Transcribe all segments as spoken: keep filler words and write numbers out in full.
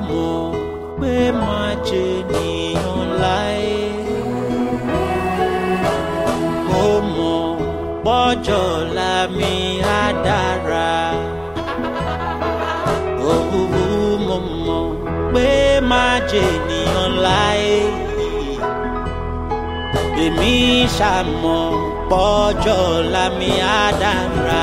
mọ̀ pé máa jẹ ènìyàn láyé. Mo mọ̀ bọ́jọ́ ọ̀la mi á dára. Òwúwú mo mọ̀ pé máa jẹ ènìyàn láyé. Èmi ṣàmọ̀ bọ́jọ́ ọ̀la mi á dára.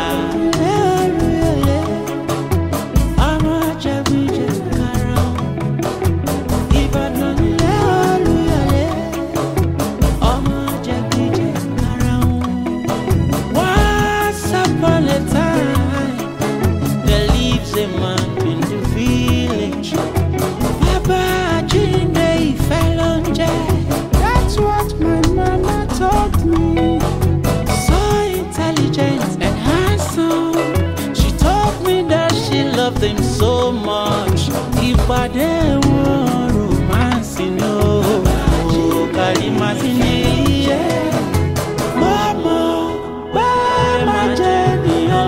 Them so much. Ìpàdé wọn romance ni o, Kalimati ni iye. Mama, bá má jẹ́ ènìyàn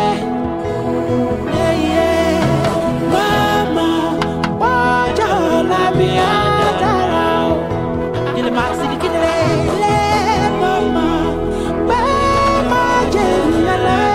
láyé. Mama, ọjọ́ ọ̀la mi á dára o. Ilé máa sì ní kí ni lé mama, bá má jẹ́ ènìyàn láyé.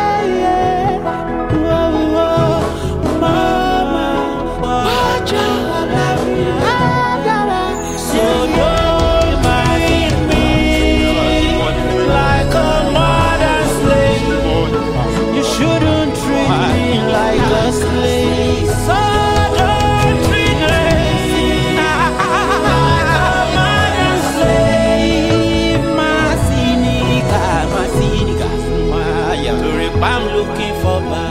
I'm looking for